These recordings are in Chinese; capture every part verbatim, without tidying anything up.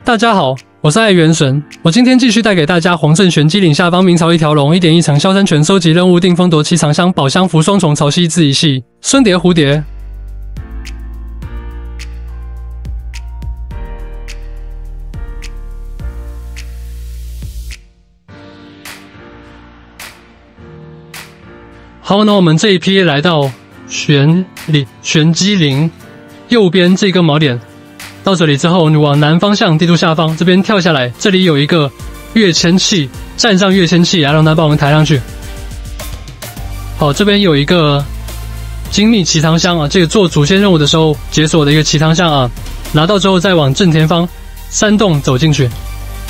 大家好，我是爱元神，我今天继续带给大家黄镇玄机岭下方明朝一条龙一点一层消山拳收集任务定风夺七藏香宝箱符双重潮汐字一系孙蝶蝴蝶。好，那我们这一批来到玄里玄机岭右边这个锚点。 到这里之后，你往南方向地图下方这边跳下来，这里有一个跃迁器，站上跃迁器，然后让它帮我们抬上去。好，这边有一个精密奇藏箱啊，这个做主线任务的时候解锁的一个奇藏箱啊，拿到之后再往正前方山洞走进去。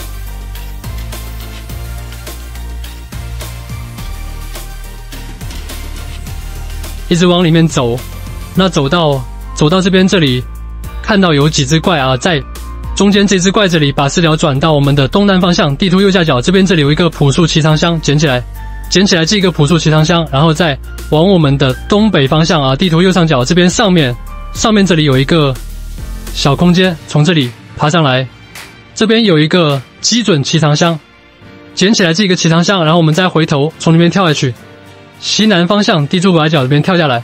一直往里面走，那走到走到这边这里。 看到有几只怪啊，在中间这只怪这里把视角转到我们的东南方向，地图右下角这边这里有一个朴树奇藏箱，捡起来，捡起来这个朴树奇藏箱，然后再往我们的东北方向啊，地图右上角这边上面上面这里有一个小空间，从这里爬上来，这边有一个基准奇藏箱，捡起来这个奇藏箱，然后我们再回头从里面跳下去，西南方向地图拐角这边跳下来。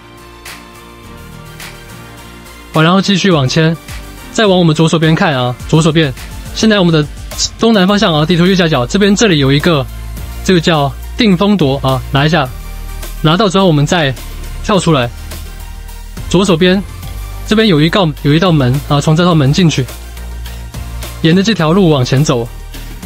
好，然后继续往前，再往我们左手边看啊，左手边，现在我们的东南方向啊，地图右下角这边这里有一个，这个叫定风夺啊，拿一下，拿到之后我们再跳出来，左手边这边有一道有一道门啊，从这道门进去，沿着这条路往前走。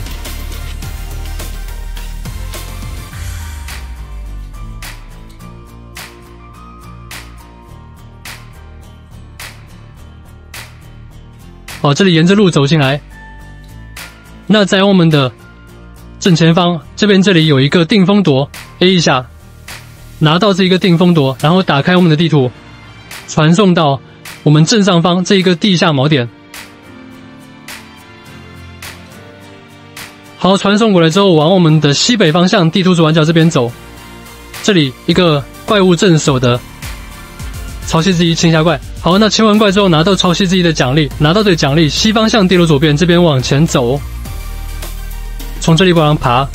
好，这里沿着路走进来。那在我们的正前方这边，这里有一个定风夺 ，A 一下，拿到这一个定风夺，然后打开我们的地图，传送到我们正上方这一个地下锚点。好，传送过来之后，往我们的西北方向地图左转角这边走。这里一个怪物镇守的。 潮汐之一青霞怪，好，那清完怪之后拿到潮汐之一的奖励，拿到这个奖励，西方向地图左边这边往前走，从这里往上爬。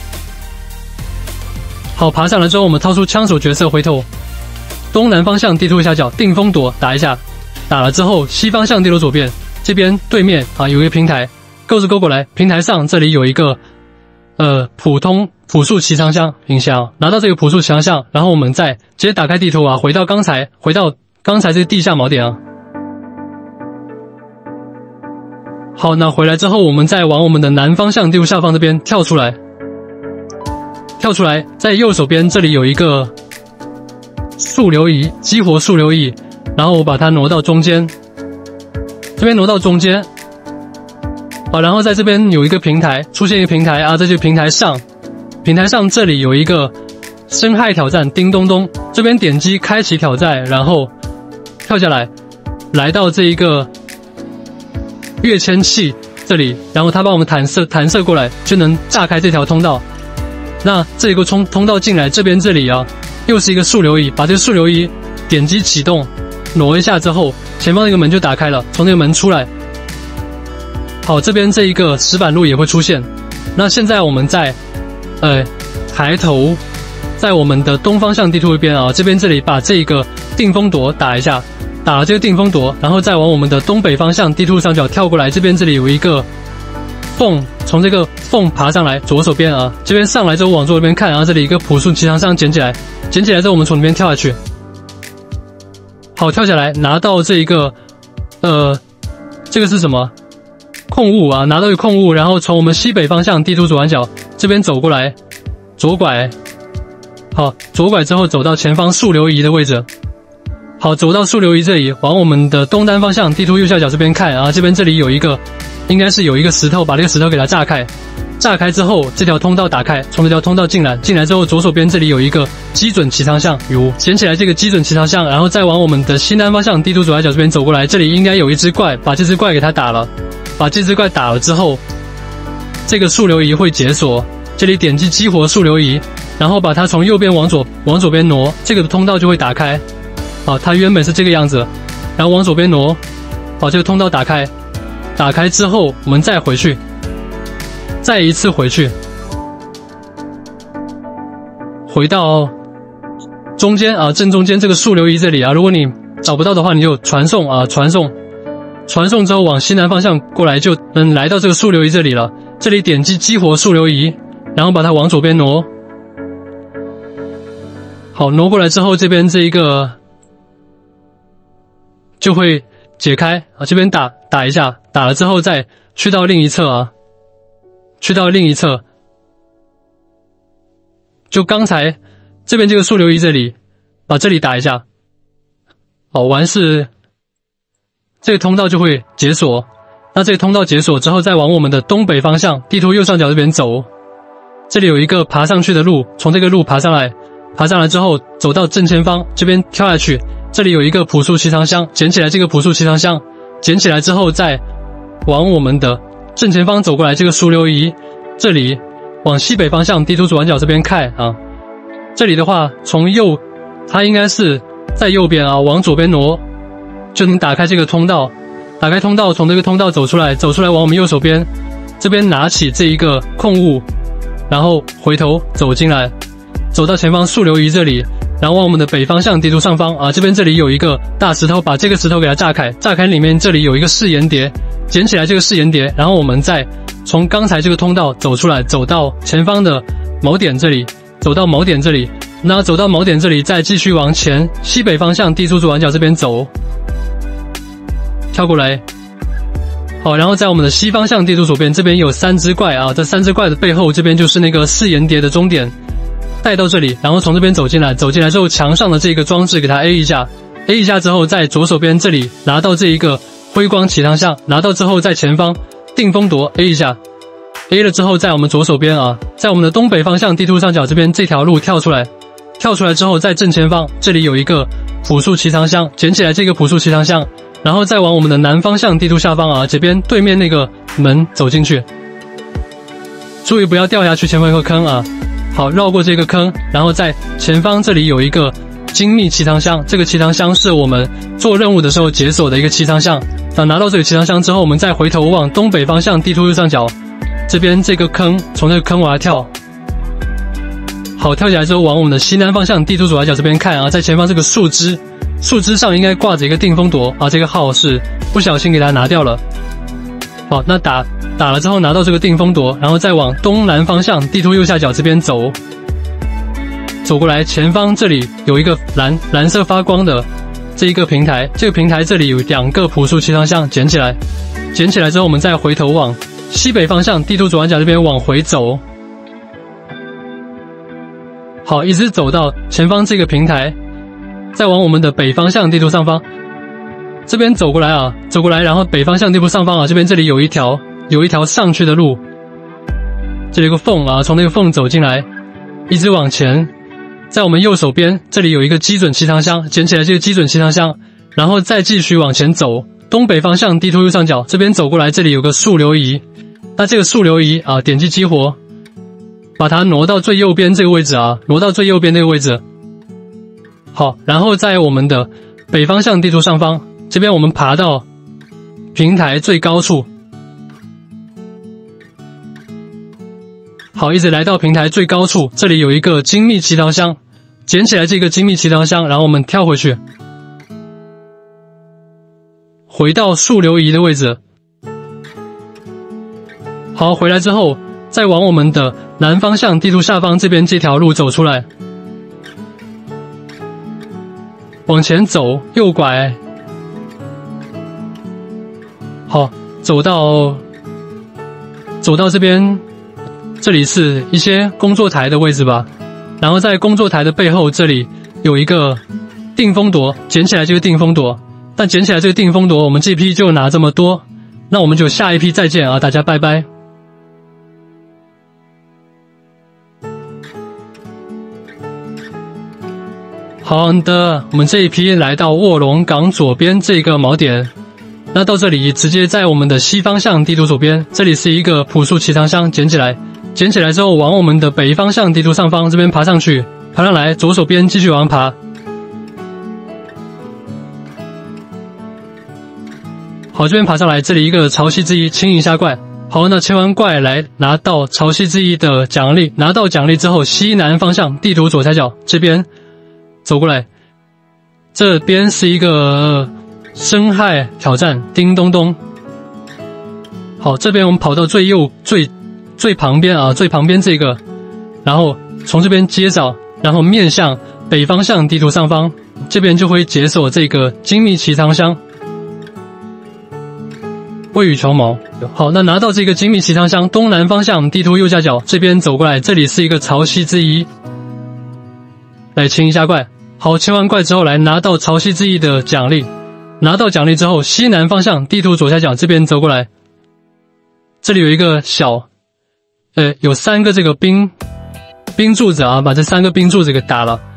好，爬上来之后，我们掏出枪手角色回头，东南方向地图右下角定风夺打一下，打了之后，西方向地图左边这边对面啊有一个平台，勾着勾过来，平台上这里有一个呃普通。 朴树奇藏箱影箱，拿到这个朴树奇藏箱，然后我们再直接打开地图啊，回到刚才，回到刚才这个地下锚点啊。好，那回来之后，我们再往我们的南方向地图下方这边跳出来，跳出来，在右手边这里有一个速流仪，激活速流仪，然后我把它挪到中间，这边挪到中间。好，然后在这边有一个平台，出现一个平台啊，在这个平台上。 平台上这里有一个深海挑战，叮咚咚，这边点击开启挑战，然后跳下来，来到这一个跃迁器这里，然后它帮我们弹射弹射过来，就能炸开这条通道。那这一个通通道进来，这边这里啊，又是一个速流仪，把这个速流仪点击启动，挪一下之后，前方那个门就打开了，从那个门出来。好，这边这一个石板路也会出现。那现在我们在。 呃，抬头，在我们的东方向地图一边啊，这边这里把这个定风夺打一下，打了这个定风夺，然后再往我们的东北方向地图上角跳过来，这边这里有一个缝，从这个缝爬上来，左手边啊，这边上来之后往左边看，然后这里一个朴树奇藏箱捡起来，捡起来之后我们从里面跳下去，好，跳下来拿到这一个，呃，这个是什么？ 控物啊，拿到一个控物，然后从我们西北方向地图左转角这边走过来，左拐，好，左拐之后走到前方速流仪的位置，好，走到速流仪这里，往我们的东南方向地图右下角这边看啊，这边这里有一个，应该是有一个石头，把这个石头给它炸开，炸开之后这条通道打开，从这条通道进来，进来之后左手边这里有一个基准奇藏箱，有捡起来这个基准奇藏箱，然后再往我们的西南方向地图左下角这边走过来，这里应该有一只怪，把这只怪给它打了。 把这只怪打了之后，这个速流仪会解锁。这里点击激活速流仪，然后把它从右边往左往左边挪，这个通道就会打开。好，它原本是这个样子，然后往左边挪，好，这个通道打开， 打开之后，我们再回去，再一次回去，回到中间啊，正中间这个数流仪这里啊。如果你找不到的话，你就传送啊，传送，传送之后往西南方向过来，就能来到这个数流仪这里了。这里点击激活数流仪，然后把它往左边挪。好，挪过来之后，这边这一个就会解开啊，这边打打一下，打了之后再去到另一侧啊，去到另一侧，就刚才这边这个数流仪这里，把这里打一下，好，完事，这个通道就会解锁。那这个通道解锁之后，再往我们的东北方向地图右上角这边走，这里有一个爬上去的路，从这个路爬上来，爬上来之后走到正前方这边跳下去。这里有一个朴素硒糖箱，捡起来这个朴素硒糖箱，捡起来之后再往我们的正前方走过来，这个数流仪这里往西北方向地图左上角这边看啊。这里的话从右，它应该是在右边啊，往左边挪就能打开这个通道，打开通道，从这个通道走出来，走出来往我们右手边这边拿起这一个控物，然后回头走进来，走到前方数流仪这里，然后往我们的北方向地图上方啊，这边这里有一个大石头，把这个石头给它炸开，炸开里面这里有一个誓言碟，捡起来这个誓言碟，然后我们再从刚才这个通道走出来，走到前方的锚点这里，走到锚点这里，那走到锚点这里再继续往前西北方向地图左上角这边走，跳过来。好，然后在我们的西方向地图左边这边有三只怪啊，这三只怪的背后这边就是那个誓言碟的终点，带到这里，然后从这边走进来，走进来之后墙上的这个装置给它 A 一下 ，A 一下之后在左手边这里拿到这一个辉光起汤像，拿到之后在前方定风铎 A 一下 ，A 了之后在我们左手边啊，在我们的东北方向地图上角这边这条路跳出来，跳出来之后在正前方这里有一个朴素硒糖箱，捡起来这个朴素硒糖箱，然后再往我们的南方向地图下方啊这边对面那个门走进去，注意不要掉下去，前方有个坑啊。好，绕过这个坑，然后在前方这里有一个精密硒糖箱，这个硒糖箱是我们做任务的时候解锁的一个硒糖箱。等拿到这个硒糖箱之后，我们再回头往东北方向地图右上角这边这个坑，从这个坑往下跳。好，跳起来之后往我们的西南方向地图左下角这边看啊，在前方这个树枝，树枝上应该挂着一个定风铎啊，这个号是不小心给它拿掉了。好，那打打了之后拿到这个定风铎，然后再往东南方向地图右下角这边走，走过来前方这里有一个蓝蓝色发光的这一个平台，这个平台这里有两个朴素硒糖像，捡起来，捡起来之后我们再回头往西北方向地图左上角这边往回走。好，一直走到前方这个平台，再往我们的北方向地图上方这边走过来啊，走过来，然后北方向地图上方啊，这边这里有一条有一条上去的路，这里有个缝啊，从那个缝走进来，一直往前，在我们右手边这里有一个基准硒糖箱，捡起来这个基准硒糖箱，然后再继续往前走，东北方向地图右上角这边走过来，这里有个数流仪，那这个数流仪啊，点击激活，把它挪到最右边这个位置啊，挪到最右边这个位置。好，然后在我们的北方向地图上方这边我们爬到平台最高处，好，一直来到平台最高处，这里有一个精密硒糖箱，捡起来这个精密硒糖箱，然后我们跳回去，回到数流仪的位置。好，回来之后再往我们的南方向地图下方这边这条路走出来，往前走，右拐。好，走到走到这边，这里是一些工作台的位置吧。然后在工作台的背后，这里有一个定风铎，捡起来这个定风铎。但捡起来这个定风铎，我们这批就拿这么多，那我们就下一批再见啊，大家拜拜。好的，我们这一批来到卧龙岗左边这个锚点。那到这里直接在我们的西方向地图左边，这里是一个朴素硒糖箱，捡起来，捡起来之后往我们的北方向地图上方这边爬上去，爬上来，左手边继续往上爬。 好，这边爬上来，这里一个潮汐之一，清一下怪。好，那清完怪来拿到潮汐之一的奖励，拿到奖励之后，西南方向地图左下角这边走过来，这边是一个生害挑战，叮咚咚。好，这边我们跑到最右最最旁边啊，最旁边这个，然后从这边接着，然后面向北方向地图上方，这边就会解锁这个精密奇藏箱。未雨绸缪。好，那拿到这个精密奇藏箱，东南方向地图右下角这边走过来，这里是一个潮汐之一，来清一下怪。好，清完怪之后来拿到潮汐之一的奖励，拿到奖励之后，西南方向地图左下角这边走过来，这里有一个小，呃，有三个这个冰冰柱子啊，把这三个冰柱子给打了。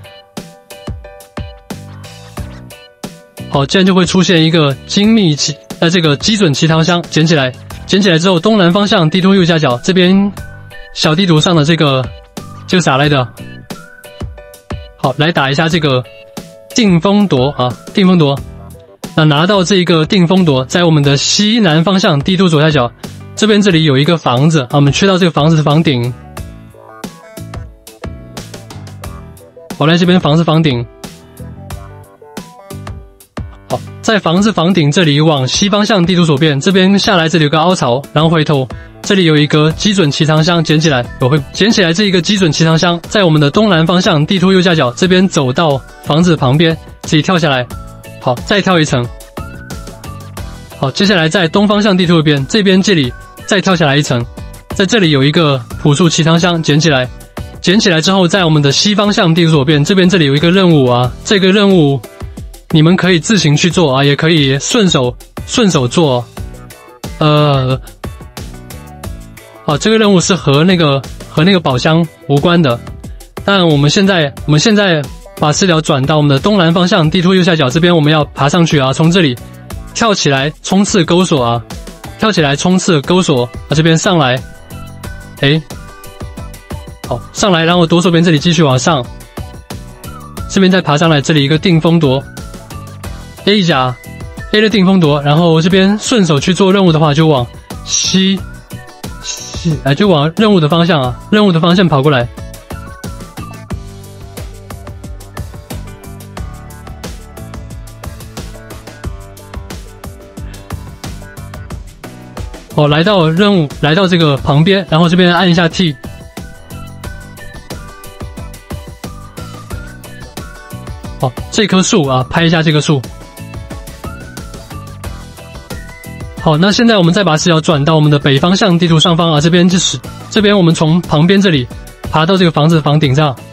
好，这样就会出现一个精密奇。呃，这个基准奇藏箱捡起来，捡起来之后，东南方向地图右下角这边小地图上的这个这个啥来的？好，来打一下这个定风铎啊，定风铎。那拿到这个定风铎，在我们的西南方向地图左下角这边这里有一个房子啊，我们去到这个房子的房顶。好，来这边房子房顶。好，在房子房顶这里往西方向地图左边，这边下来这里有个凹槽，然后回头，这里有一个基准奇藏箱，捡起来，我会捡起来这一个基准奇藏箱，在我们的东南方向地图右下角这边走到房子旁边，自己跳下来，好，再跳一层。好，接下来在东方向地图右边，这边这里再跳下来一层，在这里有一个朴素奇藏箱，捡起来，捡起来之后，在我们的西方向地图左边，这边这里有一个任务啊，这个任务。你们可以自行去做啊，也可以顺手顺手做。呃，好，这个任务是和那个和那个宝箱无关的。但我们现在我们现在把视角转到我们的东南方向地图右下角这边，我们要爬上去啊，从这里跳起来冲刺钩索啊，跳起来冲刺钩索啊，这边上来，诶，好，上来，然后左手边这里继续往上，这边再爬上来，这里一个定风铎。A 一下 A 的定风铎，然后这边顺手去做任务的话，就往西西，哎，就往任务的方向啊，任务的方向跑过来。哦，来到任务，来到这个旁边，然后这边按一下 T。好，这棵树啊，拍一下这个树。好，那现在我们再把视角转到我们的北方向地图上方啊，这边就是这边我们从旁边这里爬到这个房子的房顶上，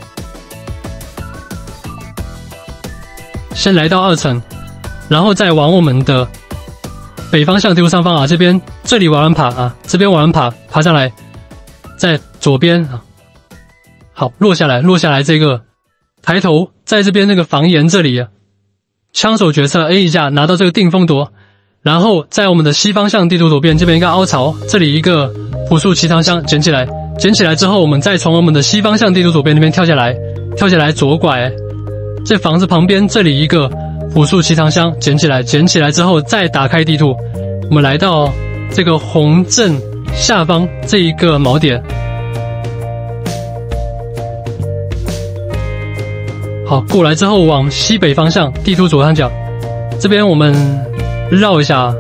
先来到二层，然后再往我们的北方向地图上方啊，这边这里往上爬啊，这边往上爬，爬上来，在左边啊，好，落下来，落下来这个抬头，在这边那个房檐这里啊，枪手角色 A 一下拿到这个定风铎。然后在我们的西方向地图左边这边一个凹槽，这里一个朴素奇藏箱，捡起来，捡起来之后，我们再从我们的西方向地图左边那边跳下来，跳下来左拐，这房子旁边这里一个朴素奇藏箱，捡起来，捡起来之后再打开地图，我们来到这个红镇下方这一个锚点。好，过来之后往西北方向地图左上角，这边我们。绕一下，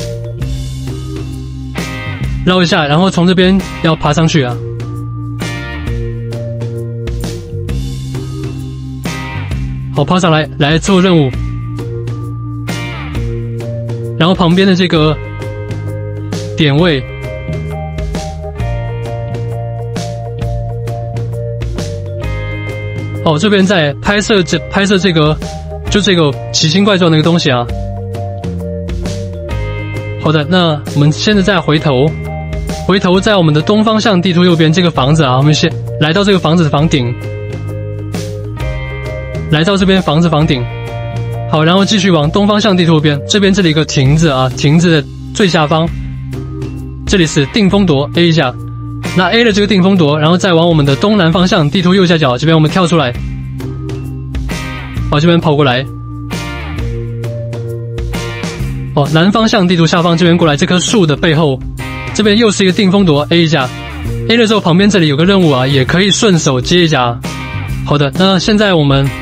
绕一下，然后从这边要爬上去啊。好，爬上来，来做任务。然后旁边的这个点位，哦，这边在拍摄这拍摄这个，就这个奇形怪状的一个东西啊。好的，那我们现在再回头，回头在我们的东方向地图右边这个房子啊，我们先来到这个房子的房顶，来到这边房子房顶，好，然后继续往东方向地图右边，这边这里一个亭子啊，亭子的最下方，这里是定风铎 A 一下，那 A 的这个定风铎，然后再往我们的东南方向地图右下角这边我们跳出来，好，这边跑过来。 哦，南方向地图下方这边过来，这棵树的背后，这边又是一个定风夺 A 一下 ，A 了之后旁边这里有个任务啊，也可以顺手接一下。好的，那现在我们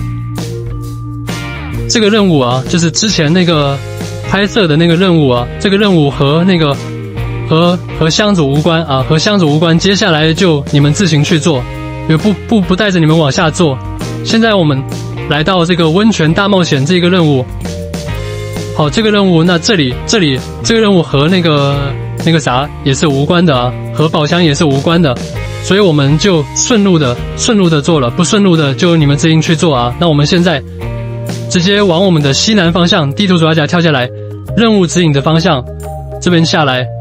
这个任务啊，就是之前那个拍摄的那个任务啊，这个任务和那个和和箱主无关啊，和箱主无关，接下来就你们自行去做，也不不不带着你们往下做。现在我们来到这个温泉大冒险这个任务。好，这个任务，那这里这里这个任务和那个那个啥也是无关的啊，和宝箱也是无关的，所以我们就顺路的顺路的做了，不顺路的就你们自行去做啊。那我们现在直接往我们的西南方向地图左下角跳下来，任务指引的方向这边下来。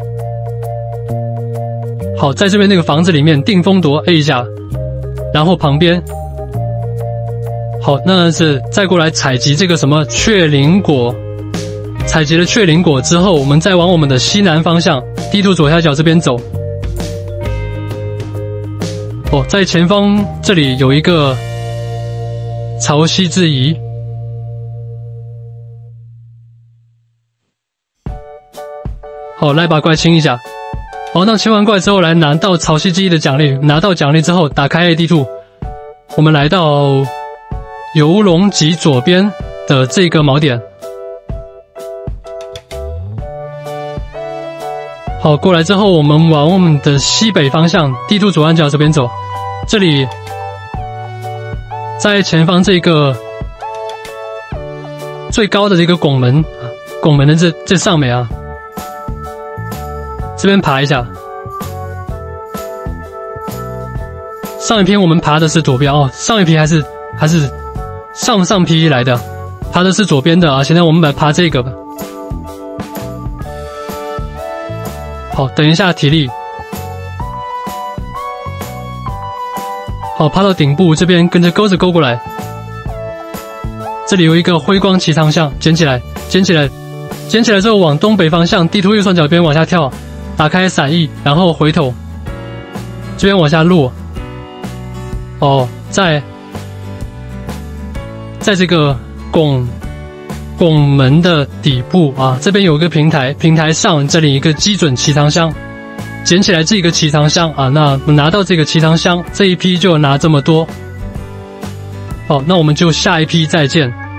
好，在这边那个房子里面定风夺 A 一下，然后旁边好，那是再过来采集这个什么雀灵果。采集了雀灵果之后，我们再往我们的西南方向地图左下角这边走。哦，在前方这里有一个潮汐之仪。好，来把怪清一下。好，那清完怪之后，来拿到潮汐之仪的奖励。拿到奖励之后，打开 A 地图，我们来到游龙脊左边的这个锚点。好，过来之后，我们往我们的西北方向地图左上角这边走。这里，在前方这个最高的这个拱门，拱门的这这上面啊，这边爬一下。上一篇我们爬的是左边哦，上一批还是还是上上批来的，爬的是左边的啊。现在我们来爬这个吧。好，等一下体力。好，爬到顶部这边，跟着钩子勾过来。这里有一个辉光奇长项，捡起来，捡起来，捡起来之后往东北方向，地图右上角边往下跳，打开闪翼，然后回头，这边往下落。哦，在在这个拱。拱门的底部啊，这边有一个平台，平台上这里一个基准奇长箱，捡起来这个奇长箱啊，那拿到这个奇长箱，这一批就拿这么多。好，那我们就下一批再见。